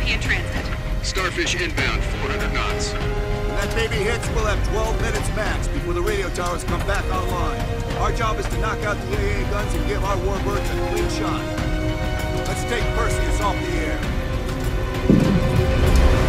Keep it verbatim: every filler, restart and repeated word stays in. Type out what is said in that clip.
Starkey in transit. Starfish inbound, four hundred knots. When that baby hits, we'll have twelve minutes max before the radio towers come back online. Our job is to knock out the A A guns and give our warbirds a clean shot. Let's take Perseus off the air.